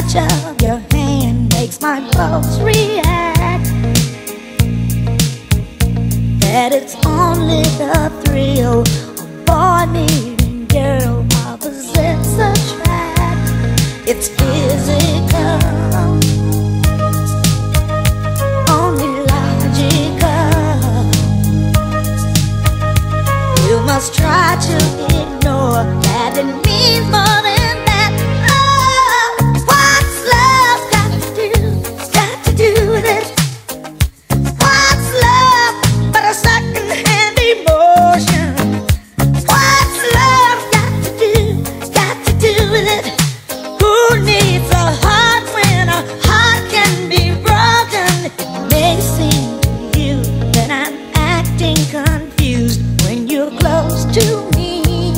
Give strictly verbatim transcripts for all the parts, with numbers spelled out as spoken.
touch of your hand makes my pulse react. That it's only the thrill of boy meeting girl, opposites attract. It's physical, only logical. You must try to ignore that it means more than that. Oh, what's love got to do, got to do with it? What's love but a second-hand emotion? What's love got to do, got to do with it? Who needs a heart when a heart can be broken? It may seem to you that I'm acting confused when you're close to me.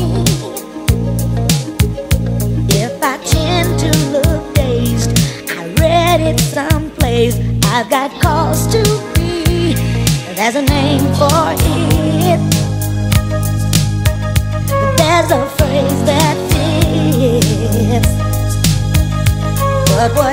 If I tend to look dazed, I read it someplace, I've got cause to be. There's a name for it. There's a phrase that fits. But what